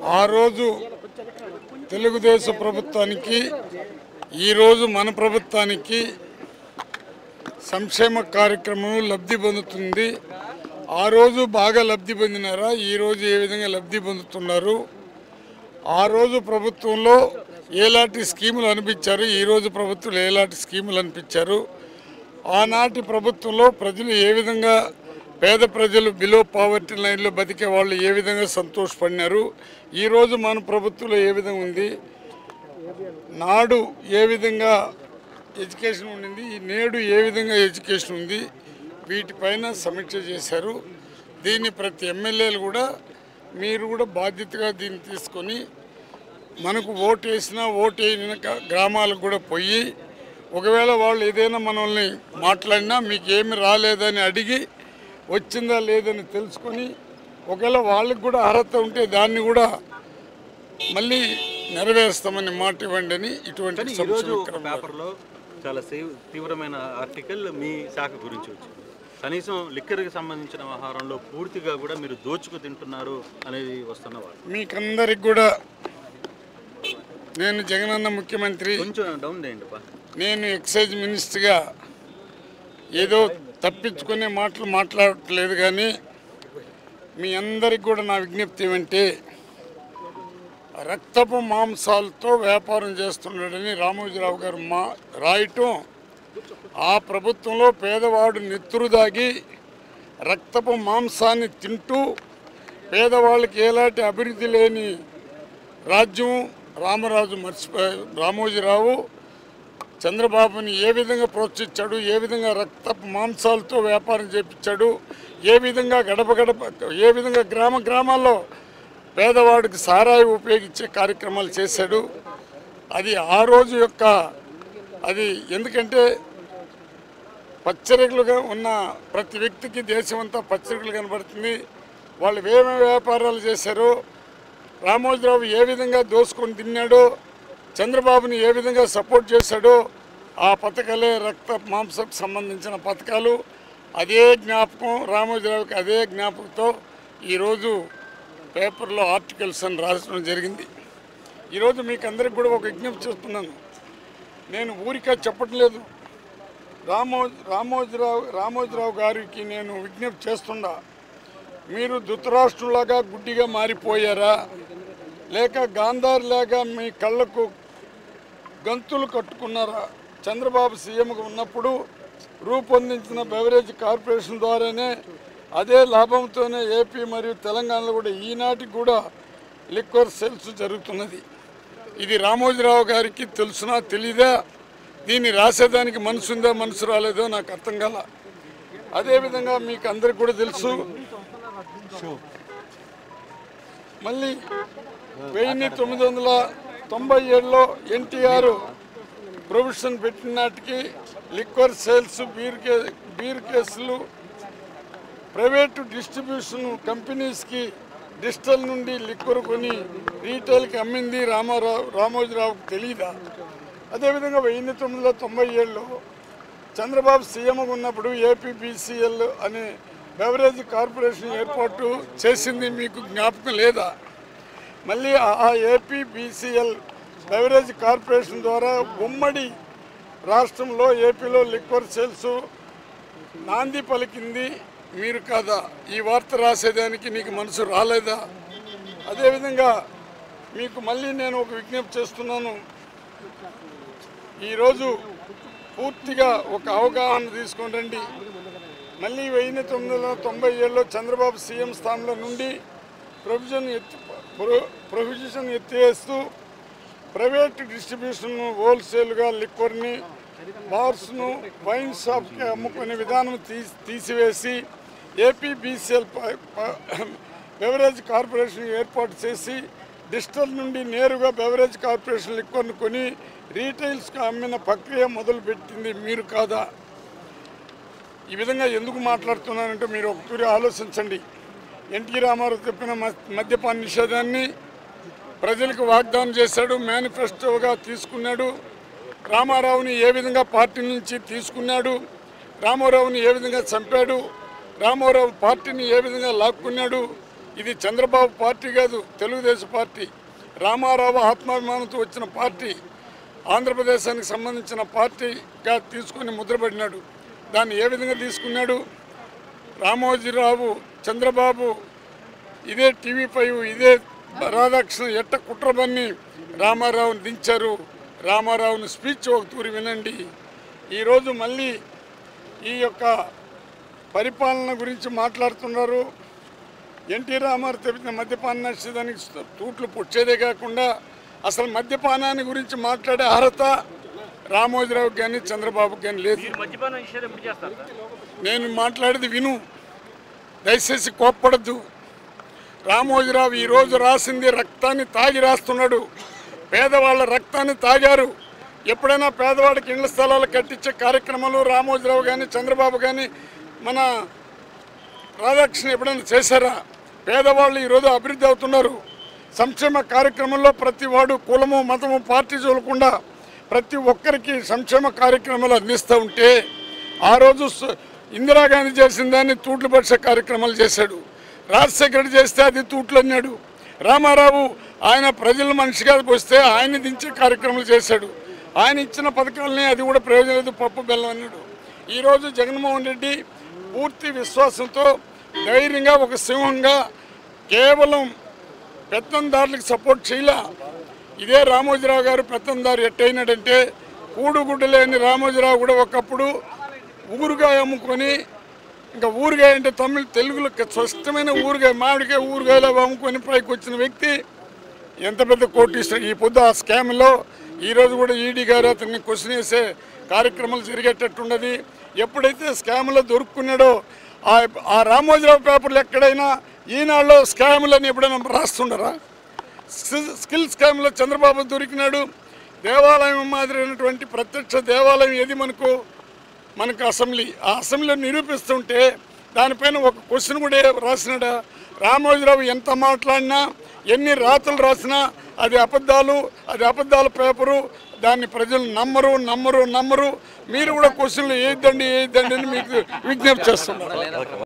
ఆ రోజు తెలుగుదేశం ప్రభుత్వానికి ఈరోజు మన ప్రభుత్వానికి సంక్షేమ కార్యక్రమం లబ్ధి పొందుతుంది. ఆ రోజు బాగా లబ్ధి పొందినారా, ఈరోజు ఏ విధంగా లబ్ధి పొందుతున్నారు, ఆ రోజు ప్రభుత్వంలో ఎలాంటి స్కీములు అనిపించారు, ఈరోజు ప్రభుత్వంలో ఎలాంటి స్కీములు అనిపించారు, ఆనాటి ప్రభుత్వంలో ప్రజలు ఏ విధంగా పేద ప్రజలు బిలో పావర్టీ లైన్లో బతికే వాళ్ళు ఏ విధంగా సంతోషపడినారు, ఈరోజు మన ప్రభుత్వంలో ఏ విధంగా ఉంది, నాడు ఏ విధంగా ఎడ్యుకేషన్ ఉండింది, నేడు ఏ విధంగా ఎడ్యుకేషన్ ఉంది, వీటిపైన సమీక్ష చేశారు. దీన్ని ప్రతి ఎమ్మెల్యేలు కూడా మీరు కూడా బాధ్యతగా దీన్ని తీసుకొని మనకు ఓటు వేసినా ఓటు వేయని గ్రామాలకు కూడా పోయి ఒకవేళ వాళ్ళు ఏదైనా మనల్ని మాట్లాడినా మీకు ఏమి రాలేదని అడిగి వచ్చిందా లేదని తెలుసుకొని ఒకవేళ వాళ్ళకి కూడా అర్హత ఉంటే దాన్ని కూడా మళ్ళీ నెరవేరుస్తామని మాట ఇవ్వండి అని ఇటువంటి పేపర్లో చాలా తీవ్రమైన ఆర్టికల్ మీ శాఖ గురించి వచ్చింది. కనీసం లిక్కర్కి సంబంధించిన ఆహారంలో పూర్తిగా కూడా మీరు దోచుకు తింటున్నారు అనేది వస్తున్నవారు. మీకందరికి కూడా నేను జగనన్న ముఖ్యమంత్రి, కొంచెం డౌన్ చేయండి. నేను ఎక్సైజ్ మినిస్టర్గా ఏదో తప్పించుకునే మాటలు మాట్లాడట్లేదు, కానీ మీ అందరికి కూడా నా విజ్ఞప్తి ఏమంటే రక్తపు మాంసాలతో వ్యాపారం చేస్తున్నాడని రామోజీరావు గారు రాయటం, ఆ ప్రభుత్వంలో పేదవాడు నెత్తురు దాగి రక్తపు మాంసాన్ని తింటూ పేదవాళ్ళకి ఎలాంటి అభివృద్ధి లేని రాజ్యం రామోజీరావు చంద్రబాబుని ఏ విధంగా ప్రోత్సహించాడు, ఏ విధంగా రక్తపు మాంసాలతో వ్యాపారం చేపించాడు, ఏ విధంగా ఏ విధంగా గ్రామాల్లో పేదవాడికి సారాయి ఉపయోగించే కార్యక్రమాలు చేశాడు. అది ఆ రోజు అది ఎందుకంటే పచ్చరికలుగా ఉన్న ప్రతి వ్యక్తికి దేశమంతా పచ్చరికలు కనబడుతుంది. వాళ్ళు ఏమేమి వ్యాపారాలు చేశారో, రామోజీరావు ఏ విధంగా దోసుకొని తిన్నాడో, చంద్రబాబుని ఏ విధంగా సపోర్ట్ చేశాడో ఆ పథకాలే రక్త మాంసకు సంబంధించిన పథకాలు. అదే జ్ఞాపకం రామోజీరావుకి, అదే జ్ఞాపకంతో ఈరోజు పేపర్లో ఆర్టికల్స్ అని రాసడం జరిగింది. ఈరోజు మీకు అందరికి కూడా ఒక విజ్ఞప్తి చేస్తున్నాను. నేను ఊరికే చెప్పటం లేదు, రామోజీరావు గారికి నేను విజ్ఞప్తి చేస్తున్నా. మీరు ధృతరాష్ట్రులాగా గుడ్డిగా మారిపోయారా, లేక గాంధార్లాగా మీ కళ్ళకు గంతులు కట్టుకున్నారా? చంద్రబాబు సీఎంగా ఉన్నప్పుడు రూపొందించిన బెవరేజ్ కార్పొరేషన్ ద్వారానే అదే లాభంతోనే ఏపీ మరియు తెలంగాణలో కూడా ఈనాటికి కూడా లిక్వర్ సేల్స్ జరుగుతున్నది. ఇది రామోజీరావు గారికి తెలుసునా తెలీదా? దీన్ని రాసేదానికి మనసు ఉందా మనసు రాలేదో నాకు అర్థం కాల. అదేవిధంగా మీకు అందరికి కూడా తెలుసు, మళ్ళీ 1997లో ఎన్టీఆర్ ప్రొవిజన్ పెట్టిన నాటికి లిక్వర్ సేల్స్, బీర్ కేసులు ప్రైవేటు డిస్ట్రిబ్యూషన్ కంపెనీస్కి డిజిటల్ నుండి లిక్వర్ కొని రీటైల్కి అమ్మింది రామోజీరావుకి తెలీదా? అదేవిధంగా 1997లో చంద్రబాబు సీఎంగా ఉన్నప్పుడు ఏపీబీసీఎల్ అనే బెవరేజ్ కార్పొరేషన్ ఏర్పాటు చేసింది మీకు జ్ఞాపకం లేదా? మళ్ళీ ఆ ఏపీబీసీఎల్ బెవరేజ్ కార్పొరేషన్ ద్వారా ఉమ్మడి రాష్ట్రంలో ఏపీలో లిక్వర్ సేల్స్ నాంది పలికింది మీరు కాదా? ఈ వార్త రాసేదానికి నీకు మనసు రాలేదా? అదేవిధంగా మీకు మళ్ళీ నేను ఒక విజ్ఞప్తి చేస్తున్నాను. ఈరోజు పూర్తిగా ఒక అవగాహన తీసుకొని రండి. మళ్ళీ 1997లో చంద్రబాబు సీఎం స్థానంలో నుండి ప్రొవిజన్ ఎత్తివేస్తూ ప్రైవేట్ డిస్ట్రిబ్యూషన్ హోల్సేల్గా లిక్వర్ని బార్స్ను వైన్ షాప్కి అమ్ముకునే విధానం తీసివేసి ఏపీబీసీఎల్ బెవరేజ్ కార్పొరేషన్ ఏర్పాటు చేసి డిజిటల్ నుండి నేరుగా బెవరేజ్ కార్పొరేషన్ లిక్వర్ను కొని రీటైల్స్కి అమ్మిన ప్రక్రియ మొదలుపెట్టింది మీరు కాదా? ఈ విధంగా ఎందుకు మాట్లాడుతున్నానంటే మీరు ఒకసారి ఆలోచించండి. ఎన్టీ రామారావు చెప్పిన మద్యపాన నిషేధాన్ని ప్రజలకు వాగ్దానం చేశాడు, మేనిఫెస్టోగా తీసుకున్నాడు. రామారావుని ఏ విధంగా పార్టీ నుంచి తీసుకున్నాడు, రామారావుని ఏ విధంగా చంపాడు, రామారావు పార్టీని ఏ విధంగా లాక్కున్నాడు, ఇది చంద్రబాబు పార్టీ కాదు, తెలుగుదేశం పార్టీ. రామారావు ఆత్మాభిమానంతో వచ్చిన పార్టీ, ఆంధ్రప్రదేశానికి సంబంధించిన పార్టీగా తీసుకొని ముద్రపడినాడు. దాన్ని ఏ విధంగా తీసుకున్నాడు? రామోజీరావు, చంద్రబాబు, ఇదే టీవీ5, ఇదే రాధాకృష్ణ ఎట్ట కుట్రబన్ని రామారావుని దించారు. రామారావుని స్పీచ్ ఒక తూరి వినండి. ఈరోజు మళ్ళీ ఈ యొక్క పరిపాలన గురించి మాట్లాడుతున్నారు. ఎన్టీ రామారావు తెప్పిన మద్యపాన నిషేధానికి తూట్లు పుచ్చేదే కాకుండా అసలు మద్యపానాన్ని గురించి మాట్లాడే అర్హత రామోజీరావుకి కానీ చంద్రబాబుకి కానీ లేదు. నేను మాట్లాడేది విను, దయచేసి కోప్పడద్దు. రామోజీరావు ఈరోజు రాసింది రక్తాన్ని తాగి రాస్తున్నాడు. పేదవాళ్ళ రక్తాన్ని తాగారు. ఎప్పుడైనా పేదవాడికి ఇళ్ల స్థలాలు కట్టించే కార్యక్రమాలు రామోజీరావు కానీ చంద్రబాబు కానీ మన రాధాకృష్ణ ఎప్పుడైనా చేశారా? పేదవాళ్ళు ఈరోజు అభివృద్ధి అవుతున్నారు. సంక్షేమ కార్యక్రమంలో ప్రతి వాడు కులము మతము పార్టీ చూడకుండా ప్రతి ఒక్కరికి సంక్షేమ కార్యక్రమాలు అందిస్తూ ఉంటే ఆ రోజు ఇందిరాగాంధీ చేసిన దాన్ని తూట్లు పరిచే కార్యక్రమాలు చేశాడు. రాజశేఖర్ చేస్తే అది తూట్లు అన్నాడు. రామారావు ఆయన ప్రజల మనిషిగా వస్తే ఆయన్ని దించే కార్యక్రమాలు చేశాడు. ఆయన ఇచ్చిన పథకాలని అది కూడా ప్రయోజనం లేదు, పప్పు బెల్లం అన్నాడు. ఈరోజు జగన్మోహన్ రెడ్డి పూర్తి విశ్వాసంతో ధైర్యంగా ఒక సింహంగా కేవలం పెత్తందారులకు సపోర్ట్ చేయలే. ఇదే రామోజీరావు గారు పెత్తందారు ఎట్టయినాడంటే కూడుగుడ్డు లేని రామోజీరావు కూడా ఒకప్పుడు ఊరుగాయ అమ్ముకొని, ఇంకా ఊరుగాయ అంటే తెలుగులో స్పష్టమైన ఊరుగాయ, మామిడికాయ ఊరుగాయలో అమ్ముకొని పైకి వచ్చిన వ్యక్తి ఎంత పెద్ద కోటీశ్వరుడు. ఈ పొద్దు ఆ స్కామ్లో ఈరోజు కూడా ఈడీ గారు అతన్ని క్వశ్చన్ వేసే కార్యక్రమాలు జరిగేటట్టున్నది. ఎప్పుడైతే స్కామ్లో దొరుకున్నాడో ఆ రామోజీరావు పేపర్లు ఎక్కడైనా ఈనాడులో స్కాములని ఎప్పుడైనా రాస్తుండరా? స్కిల్ స్కామ్లో చంద్రబాబు దొరికినాడు. దేవాలయం మాదిరైనటువంటి ప్రత్యక్ష దేవాలయం ఏది మనకు అసెంబ్లీ. ఆ అసెంబ్లీలో నిరూపిస్తుంటే దానిపైన ఒక క్వశ్చన్ కూడా రాసినాడా? రామోజీరావు ఎంత మాట్లాడినా ఎన్ని రాతలు రాసినా అది అబద్ధాల పేపరు. దాన్ని ప్రజలు నమ్మరు. మీరు కూడా క్వశ్చన్లు వేయద్దండి అని మీకు విజ్ఞప్తి చేస్తున్నారు.